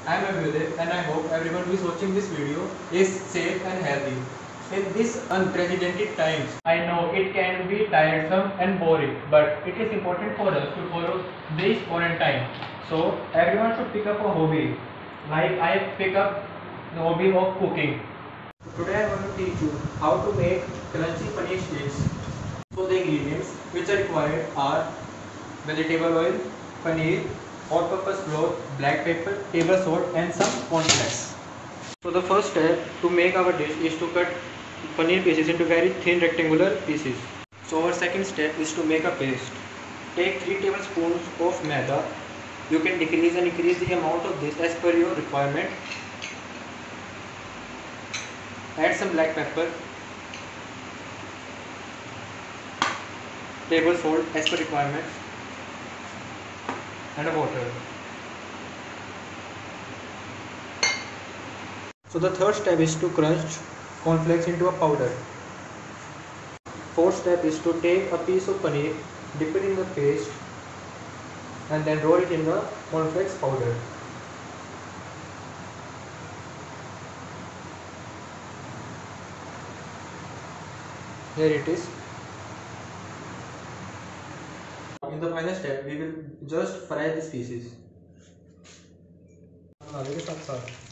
I am Abhyuday and I hope everyone who is watching this video is safe and healthy. In these unprecedented times, I know it can be tiresome and boring, but it is important for us to follow this quarantine. So everyone should pick up a hobby. Like I pick up the hobby of cooking. Today I want to teach you how to make crunchy paneer sticks. So the ingredients which are required are vegetable oil, paneer, all-purpose flour, black pepper, table salt and some cornflakes. So the first step to make our dish is to cut paneer pieces into very thin rectangular pieces. So our second step is to make a paste. Take 3 tablespoons of maida. You can decrease and increase the amount of this as per your requirement. Add some black pepper, table salt as per requirement and a water. So the third step is to crunch cornflakes into a powder. Fourth step is to take a piece of paneer, dip it in the paste and then roll it in the cornflakes powder. Here it is. In the final step, we will just fry these pieces.